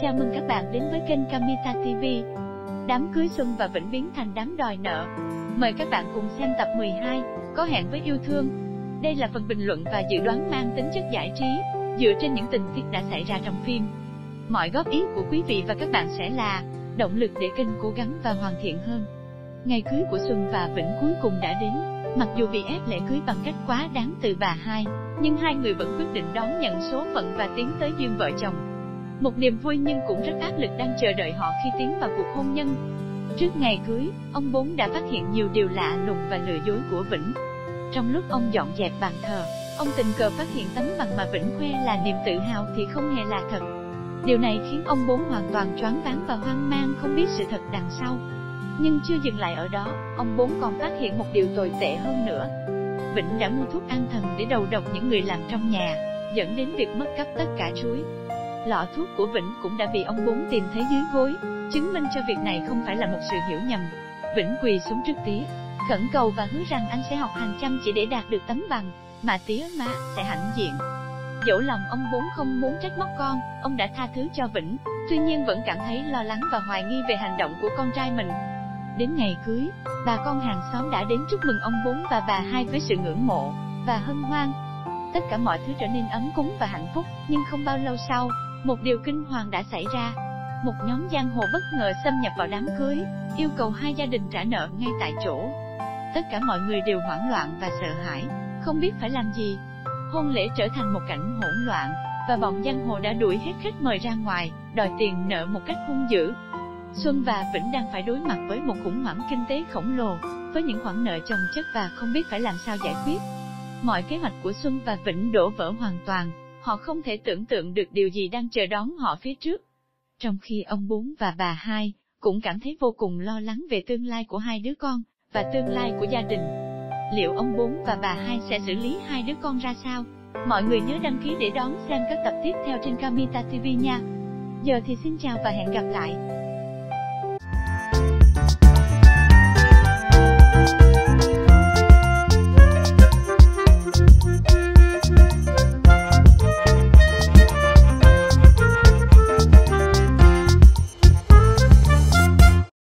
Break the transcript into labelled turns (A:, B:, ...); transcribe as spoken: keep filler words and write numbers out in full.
A: Chào mừng các bạn đến với kênh Kamita ti vi. Đám cưới Xuân và Vĩnh biến thành đám đòi nợ. Mời các bạn cùng xem tập mười hai, Có hẹn với yêu thương. Đây là phần bình luận và dự đoán mang tính chất giải trí, dựa trên những tình tiết đã xảy ra trong phim. Mọi góp ý của quý vị và các bạn sẽ là động lực để kênh cố gắng và hoàn thiện hơn. Ngày cưới của Xuân và Vĩnh cuối cùng đã đến. Mặc dù bị ép lễ cưới bằng cách quá đáng từ bà hai, nhưng hai người vẫn quyết định đón nhận số phận và tiến tới duyên vợ chồng. Một niềm vui nhưng cũng rất áp lực đang chờ đợi họ khi tiến vào cuộc hôn nhân. Trước ngày cưới, ông Bốn đã phát hiện nhiều điều lạ lùng và lừa dối của Vĩnh. Trong lúc ông dọn dẹp bàn thờ, ông tình cờ phát hiện tấm bằng mà Vĩnh khoe là niềm tự hào thì không hề là thật. Điều này khiến ông Bốn hoàn toàn choáng váng và hoang mang không biết sự thật đằng sau. Nhưng chưa dừng lại ở đó, ông Bốn còn phát hiện một điều tồi tệ hơn nữa. Vĩnh đã mua thuốc an thần để đầu độc những người làm trong nhà, dẫn đến việc mất cắp tất cả chuối. Lọ thuốc của Vĩnh cũng đã bị ông Bốn tìm thấy dưới gối, chứng minh cho việc này không phải là một sự hiểu nhầm. Vĩnh quỳ xuống trước tía, khẩn cầu và hứa rằng anh sẽ học hành chăm chỉ để đạt được tấm bằng, mà tía má sẽ hãnh diện. Dẫu lòng ông Bốn không muốn trách móc con, ông đã tha thứ cho Vĩnh, tuy nhiên vẫn cảm thấy lo lắng và hoài nghi về hành động của con trai mình. Đến ngày cưới, bà con hàng xóm đã đến chúc mừng ông Bốn và bà hai với sự ngưỡng mộ và hân hoan. Tất cả mọi thứ trở nên ấm cúng và hạnh phúc, nhưng không bao lâu sau, một điều kinh hoàng đã xảy ra. Một nhóm giang hồ bất ngờ xâm nhập vào đám cưới, yêu cầu hai gia đình trả nợ ngay tại chỗ. Tất cả mọi người đều hoảng loạn và sợ hãi, không biết phải làm gì. Hôn lễ trở thành một cảnh hỗn loạn, và bọn giang hồ đã đuổi hết khách mời ra ngoài, đòi tiền nợ một cách hung dữ. Xuân và Vĩnh đang phải đối mặt với một khủng hoảng kinh tế khổng lồ, với những khoản nợ chồng chất và không biết phải làm sao giải quyết. Mọi kế hoạch của Xuân và Vĩnh đổ vỡ hoàn toàn, họ không thể tưởng tượng được điều gì đang chờ đón họ phía trước. Trong khi ông Bốn và bà hai cũng cảm thấy vô cùng lo lắng về tương lai của hai đứa con, và tương lai của gia đình. Liệu ông Bốn và bà hai sẽ xử lý hai đứa con ra sao? Mọi người nhớ đăng ký để đón xem các tập tiếp theo trên Kamita ti vi nha. Giờ thì xin chào và hẹn gặp lại.